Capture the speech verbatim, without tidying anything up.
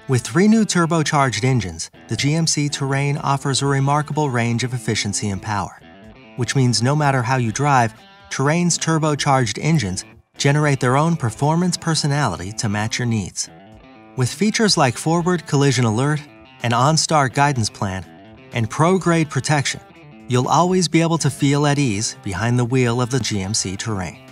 With three new turbocharged engines, the G M C Terrain offers a remarkable range of efficiency and power, which means no matter how you drive, Terrain's turbocharged engines generate their own performance personality to match your needs. With features like Forward Collision Alert, an OnStar guidance plan, and pro-grade protection, you'll always be able to feel at ease behind the wheel of the G M C Terrain.